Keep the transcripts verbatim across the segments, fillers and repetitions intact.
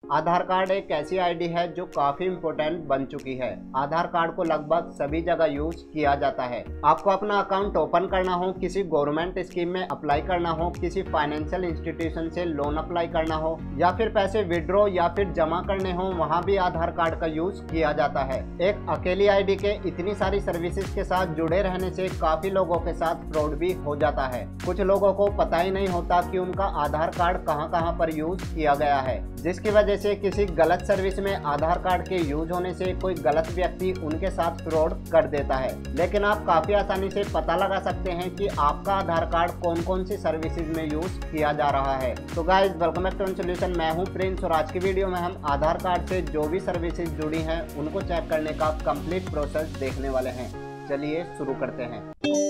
आधार card एक ऐसी ID है जो काफी इम्पोर्टेंट बन चुकी है। आधार कार्ड को लगभग सभी जगह यूज किया जाता है। आपको अपना अकाउंट ओपन करना हो, किसी गवर्नमेंट स्कीम में अप्लाई करना हो, किसी फाइनेंशियल इंस्टीट्यूशन से लोन अप्लाई करना हो या फिर पैसे विड्रॉ या फिर जमा करने हो, वहाँ भी आधार कार्ड का यूज किया जाता है। एक अकेली आईडी के इतनी सारी सर्विसेज के साथ जुड़े रहने से काफी लोगों के साथ फ्रॉड भी हो जाता है। कुछ लोगों को पता ही नहीं होता कि उनका आधार कार्ड कहां कहां पर यूज किया गया है, जिसकी वजह से किसी गलत सर्विस में आधार कार्ड के यूज होने से कोई गलत व्यक्ति उनके साथ फ्रॉड कर देता है। लेकिन आप काफी आसानी से पता लगा सकते हैं कि आपका आधार कार्ड कौन कौन सी सर्विसेज में यूज किया जा रहा है। तो guys, welcome back to solution. मैं हूं प्रिंस और आज की वीडियो में हम आधार कार्ड से जो भी सर्विसेज जुड़ी हैं उनको चेक करने का कंप्लीट प्रोसेस देखने वाले हैं। चलिए शुरू करते हैं।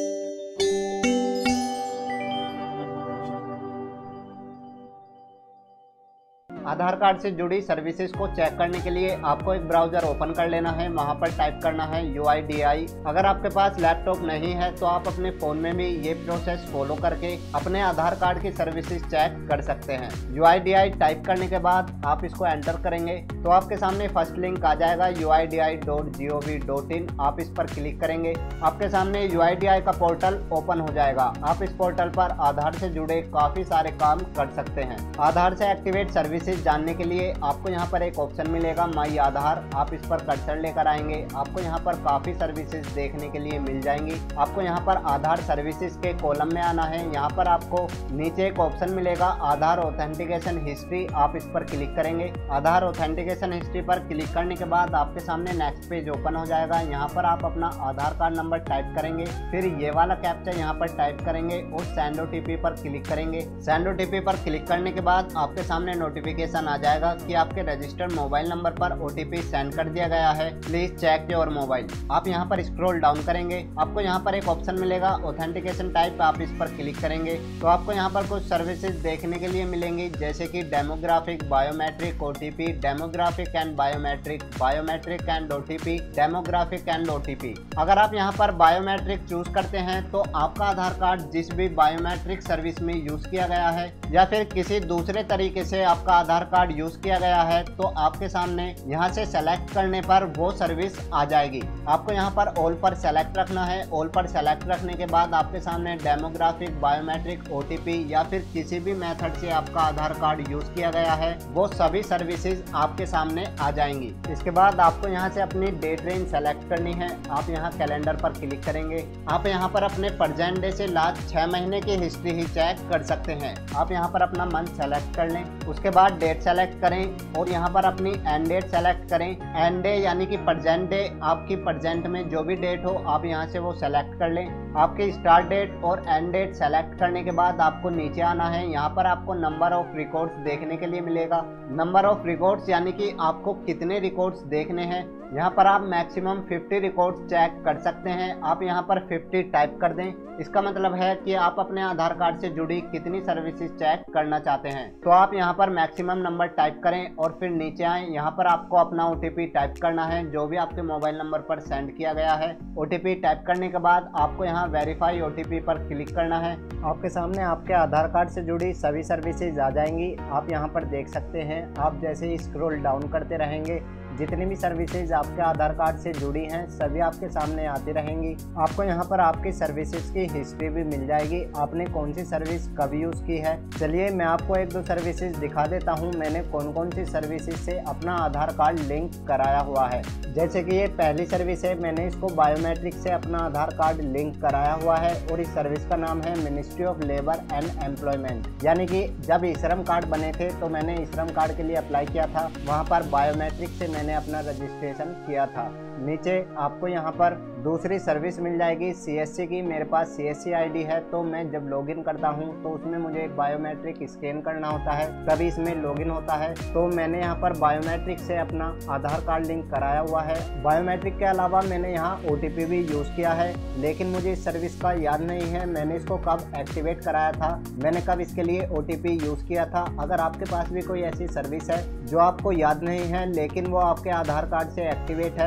आधार कार्ड से जुड़ी सर्विसेज को चेक करने के लिए आपको एक ब्राउजर ओपन कर लेना है। वहां पर टाइप करना है यू आई डी आई। अगर आपके पास लैपटॉप नहीं है तो आप अपने फोन में भी ये प्रोसेस फॉलो करके अपने आधार कार्ड की सर्विसेज चेक कर सकते हैं। U I D I type करने के बाद आप इसको एंटर करेंगे तो आपके सामने फर्स्ट लिंक आ जाएगा U I D A I dot G O V dot. In इस पर क्लिक करेंगे, आपके सामने यू आई डी आई का पोर्टल ओपन हो जाएगा। आप इस पोर्टल पर आधार से जुड़े काफी सारे काम कर सकते हैं। आधार से एक्टिवेट सर्विसेज जानने के लिए आपको यहाँ पर एक ऑप्शन मिलेगा माई आधार। आप इस पर कर्सर लेकर आएंगे, आपको यहाँ पर काफी सर्विसेज देखने के लिए मिल जाएंगी। आपको यहाँ पर आधार सर्विसेज के कॉलम में आना है। यहाँ पर आपको नीचे एक ऑप्शन मिलेगा आधार ऑथेंटिकेशन हिस्ट्री। आप इस पर क्लिक करेंगे। आधार ऑथेंटिकेशन हिस्ट्री पर क्लिक करने के बाद आपके सामने नेक्स्ट पेज ओपन हो जाएगा। यहाँ पर आप अपना आधार कार्ड नंबर टाइप करेंगे, फिर ये वाला कैप्चा यहाँ पर टाइप करेंगे और सेंड ओ टी पी पर क्लिक करेंगे। सेंड ओ टी पी पर क्लिक करने के बाद आपके सामने नोटिफिकेशन आ जाएगा कि आपके रजिस्टर्ड मोबाइल नंबर पर ओ टी पी सेंड कर दिया गया है, प्लीज चेक योर मोबाइल। आप यहां पर स्क्रॉल डाउन करेंगे, आपको यहां पर एक ऑप्शन मिलेगा ऑथेंटिकेशन टाइप। आप इस पर क्लिक करेंगे तो आपको यहां पर कुछ सर्विसेज देखने के लिए मिलेंगी, जैसे कि demographic, biometric, O T P, demographic and biometric, biometric and O T P, demographic and O T P. अगर आप यहां पर बायोमेट्रिक चूज करते हैं तो आपका आधार कार्ड जिस भी बायोमेट्रिक सर्विस में यूज किया गया है या फिर किसी दूसरे तरीके से आपका आधार कार्ड यूज किया गया है तो आपके सामने यहाँ से सेलेक्ट करने पर वो सर्विस आ जाएगी। आपको यहाँ पर ऑल पर सेलेक्ट रखना है। ऑल पर सेलेक्ट रखने के बाद आपके सामने demographic, biometric, O T P या फिर किसी भी मेथड से आपका आधार कार्ड यूज किया गया है वो सभी सर्विसेज आपके सामने आ जाएंगी। इसके बाद आपको यहाँ से अपनी डेट रेंज सेलेक्ट करनी है। आप यहाँ कैलेंडर पर क्लिक करेंगे। आप यहाँ पर अपने प्रेजेंट डे से लास्ट छह महीने की हिस्ट्री ही चेक कर सकते हैं। आप यहाँ पर अपना मंथ सेलेक्ट कर लें, उसके बाद डेट सेलेक्ट करें और यहाँ पर अपनी एंड डेट सेलेक्ट करें। एंड डे यानी कि प्रेजेंट डे, आपकी प्रेजेंट में जो भी डेट हो आप यहाँ से वो सेलेक्ट कर लें। आपकी स्टार्ट डेट और एंड डेट सेलेक्ट करने के बाद आपको नीचे आना है। यहाँ पर आपको नंबर ऑफ रिकॉर्ड्स देखने के लिए मिलेगा। नंबर ऑफ रिकॉर्ड्स यानी कि आपको कितने रिकॉर्ड्स देखने हैं। यहाँ पर आप मैक्सिमम पचास रिकॉर्ड्स चेक कर सकते हैं। आप यहाँ पर पचास टाइप कर दें। इसका मतलब है कि आप अपने आधार कार्ड से जुड़ी कितनी सर्विसेज चेक करना चाहते हैं। तो आप यहाँ पर मैक्सिमम नंबर टाइप करें और फिर नीचे आएँ। यहाँ पर आपको अपना ओ टी पी टाइप करना है जो भी आपके मोबाइल नंबर पर सेंड किया गया है। ओ टी पी टाइप करने के बाद आपको यहाँ वेरीफाई ओ टी पी पर क्लिक करना है। आपके सामने आपके आधार कार्ड से जुड़ी सभी सर्विसेज आ जाएंगी। आप यहाँ पर देख सकते हैं। आप जैसे ही स्क्रॉल डाउन करते रहेंगे जितनी भी सर्विसेज आपके आधार कार्ड से जुड़ी हैं सभी आपके सामने आती रहेंगी। आपको यहाँ पर आपकी सर्विसेज की हिस्ट्री भी मिल जाएगी, आपने कौन सी सर्विस कब यूज़ की है। चलिए मैं आपको एक दो सर्विसेज दिखा देता हूँ मैंने कौन कौन सी सर्विसेज से अपना आधार कार्ड लिंक कराया हुआ है। जैसे कि ये पहली सर्विस है, मैंने इसको बायोमेट्रिक से अपना आधार कार्ड लिंक कराया हुआ है और इस सर्विस का नाम है ministry of labour and employment. यानी कि जब ई श्रम कार्ड बने थे तो मैंने ई श्रम कार्ड के लिए अप्लाई किया था, वहाँ पर बायोमेट्रिक से मैंने अपना रजिस्ट्रेशन किया था। नीचे आपको यहाँ पर दूसरी सर्विस मिल जाएगी सी एस सी की। मेरे पास C S C I D है तो मैं जब लॉगिन करता हूँ तो उसमें मुझे एक बायोमेट्रिक स्कैन करना होता है, तभी इसमें लॉगिन होता है। तो मैंने यहाँ पर बायोमेट्रिक से अपना आधार कार्ड लिंक कराया हुआ है। बायोमेट्रिक के अलावा मैंने यहाँ ओ टी पी भी यूज़ किया है, लेकिन मुझे इस सर्विस का याद नहीं है मैंने इसको कब एक्टिवेट कराया था, मैंने कब इसके लिए ओ टी पी यूज़ किया था। अगर आपके पास भी कोई ऐसी सर्विस है जो आपको याद नहीं है लेकिन वो आपके आधार कार्ड से एक्टिवेट है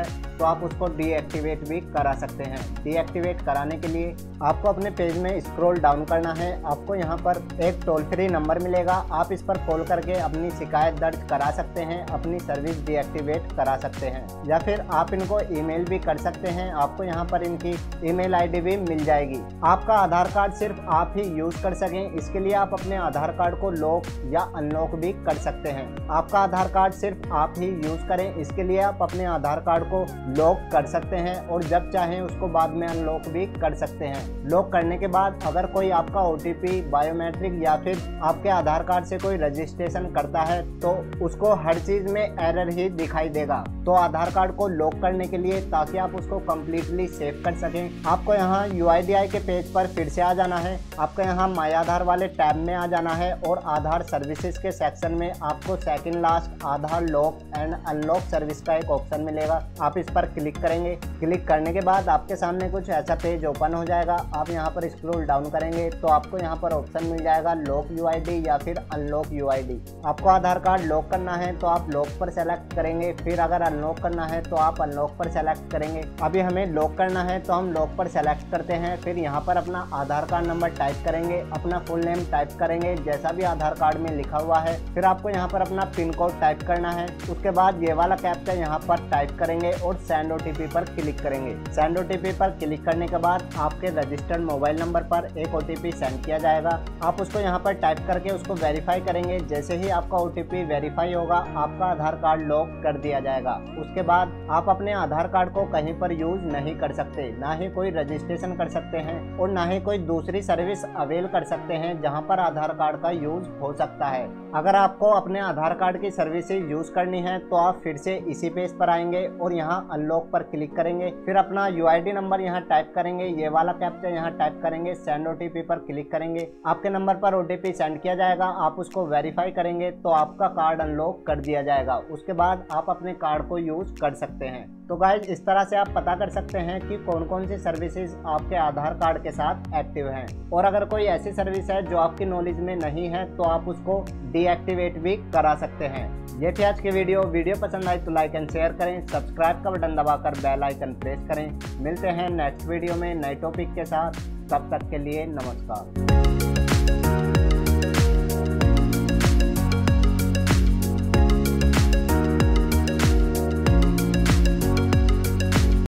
तो आप उसको डीएक्टिवेट भी करा सकते हैं। डीएक्टिवेट कराने के लिए आपको अपने पेज में स्क्रॉल डाउन करना है। आपको यहाँ पर एक टोल फ्री नंबर मिलेगा, आप इस पर कॉल करके अपनी शिकायत दर्ज करा सकते हैं, अपनी सर्विस डीएक्टिवेट करा सकते हैं, या फिर आप इनको ईमेल भी कर सकते हैं। आपको यहाँ पर इनकी ईमेल आईडी भी मिल जाएगी। आपका आधार कार्ड सिर्फ आप ही यूज कर सकें, इसके लिए आप अपने आधार कार्ड को लॉक या अनलॉक भी कर सकते हैं। आपका आधार कार्ड सिर्फ आप ही यूज करें, इसके लिए आप अपने आधार कार्ड को लॉक कर सकते हैं और जब चाहें उसको बाद में अनलॉक भी कर सकते हैं। लॉक करने के बाद अगर कोई आपका ओटीपी, बायोमेट्रिक या फिर आपके आधार कार्ड से कोई रजिस्ट्रेशन करता है तो उसको हर चीज में एरर ही दिखाई देगा। तो आधार कार्ड को लॉक करने के लिए, ताकि आप उसको कंप्लीटली सेव कर सकें, आपको यहाँ यूआईडीआई के पेज पर फिर से आ जाना है। आपको यहाँ माय आधार वाले टैब में आ जाना है और आधार सर्विसेज के सेक्शन में आपको second last Aadhaar lock and unlock service का एक ऑप्शन मिलेगा। आप इस पर क्लिक करेंगे। क्लिक करने के बाद आपके सामने कुछ ऐसा पेज ओपन हो जाएगा। आप यहाँ पर स्क्रॉल डाउन करेंगे तो आपको यहाँ पर ऑप्शन मिल जाएगा लॉक यूआईडी या फिर अनलॉक यूआईडी। आपको आधार कार्ड लॉक करना है तो आप लॉक पर सेलेक्ट करेंगे, फिर अगर अनलॉक करना है तो आप अनलॉक पर सेलेक्ट करेंगे। अभी हमें लॉक करना है तो हम लॉक पर सेलेक्ट करते हैं, फिर यहाँ पर अपना आधार कार्ड नंबर टाइप करेंगे, अपना फुल नेम टाइप करेंगे जैसा भी आधार कार्ड में लिखा हुआ है, फिर आपको यहाँ पर अपना पिन कोड टाइप करना है। उसके बाद ये वाला कैप्चा यहाँ पर टाइप करेंगे और सेंड ओटीपी पर क्लिक करेंगे। सेंड ओटीपी पर क्लिक करने के बाद आपके रजिस्टर्ड मोबाइल नंबर पर एक ओटीपी सेंड किया जाएगा। आप उसको यहाँ पर टाइप करके उसको वेरीफाई करेंगे। जैसे ही आपका ओटीपी वेरीफाई होगा आपका आधार कार्ड लॉक कर दिया जाएगा। उसके बाद आप अपने आधार कार्ड को कहीं पर यूज नहीं कर सकते, ना ही कोई रजिस्ट्रेशन कर सकते हैं और ना ही कोई दूसरी सर्विस अवेल कर सकते हैं जहां पर आधार कार्ड का यूज हो सकता है। अगर आपको अपने आधार कार्ड की सर्विसेज यूज करनी है तो आप फिर से इसी पेज पर आएंगे और यहाँ अनलॉक पर क्लिक करेंगे, फिर अपना यूआईडी नंबर यहाँ टाइप करेंगे, ये वाला कैप्चा यहाँ टाइप करेंगे, सेंड ओटीपी पर क्लिक करेंगे। आपके नंबर पर ओटीपी सेंड किया जाएगा, आप उसको वेरीफाई करेंगे तो आपका कार्ड अनलॉक कर दिया जाएगा। उसके बाद आप अपने कार्ड को यूज कर सकते हैं। तो गाइज इस तरह से आप पता कर सकते हैं कि कौन कौन सी सर्विसेज आपके आधार कार्ड के साथ एक्टिव हैं, और अगर कोई ऐसी सर्विस है जो आपकी नॉलेज में नहीं है तो आप उसको डीएक्टिवेट भी करा सकते हैं। ये थी आज की वीडियो। वीडियो पसंद आई तो लाइक एंड शेयर करें, सब्सक्राइब का बटन दबाकर बेल आइकन प्रेस करें। मिलते हैं नेक्स्ट वीडियो में नए टॉपिक के साथ, तब तक के लिए नमस्कार।